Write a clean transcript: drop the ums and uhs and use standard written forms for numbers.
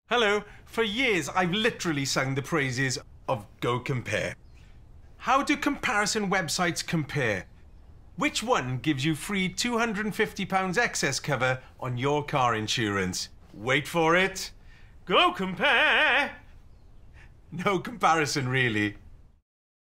Hello. For years, I've literally sung the praises of GoCompare. How do comparison websites compare? Which one gives you free £250 excess cover on your car insurance? Wait for it. GoCompare! No comparison, really.